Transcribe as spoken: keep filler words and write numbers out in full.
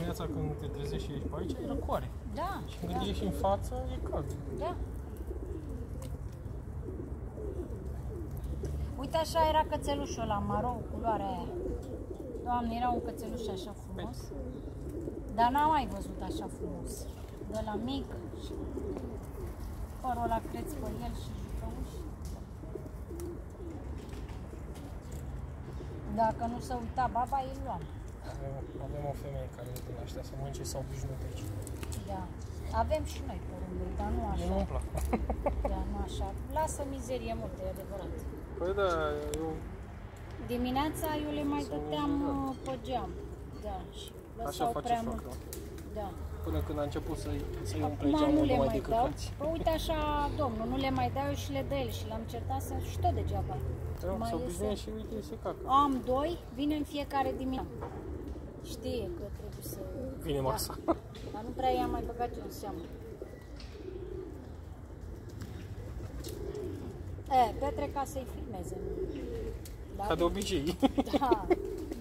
dimineața când te trezești și ești pe aici, e răcoare. Da. Și când da. ieși în față, e cald. Da. Uite, așa era cățelușul ăla maro, culoarea aia. Doamne, era un cățeluș așa frumos. Dar n-am mai văzut așa frumos. De la mic și părul ăla creț pe el și jucăuș. Dacă nu se uita baba, îl luam. Avem o femeie care e din aștia să mănânce sau obișnuit aici. Da. Avem și noi porumbei, dar nu așa. Eu nu-mi plac. Da, nu așa. Lasă mizerie multă, e adevărat. Păi da, eu... Dimineața eu le mai dăteam pe geam. Da, și așa face soacra. Da. Până când a început să-i să-i umple Acum geamul nu le numai mai de dau. căcați. Păi uite așa, domnul, nu le mai dau eu și le dă el și l-am certat să și tot degeaba. Eu Mai se obișnuie iese- și uite, se cacă. Am doi, vine în fiecare dimineață. Știe că trebuie să... Vine masa. Da. Dar nu prea i-am mai băgat eu în seamă. E, Petre ca să-i filmeze. Ca de obicei. Da.